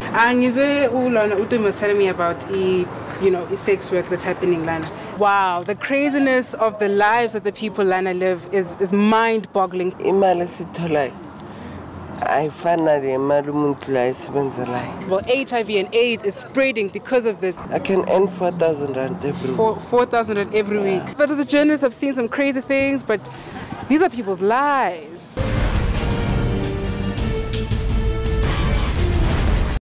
Angizwe ulana Utum was telling me about sex work that's happening lana. Wow, the craziness of the lives that the people lana live is mind-boggling. Imali sitholai. Well, HIV and AIDS is spreading because of this. I can earn 4,000 rand every week. 4,000 rand every week. But as a journalist, I've seen some crazy things, but these are people's lives.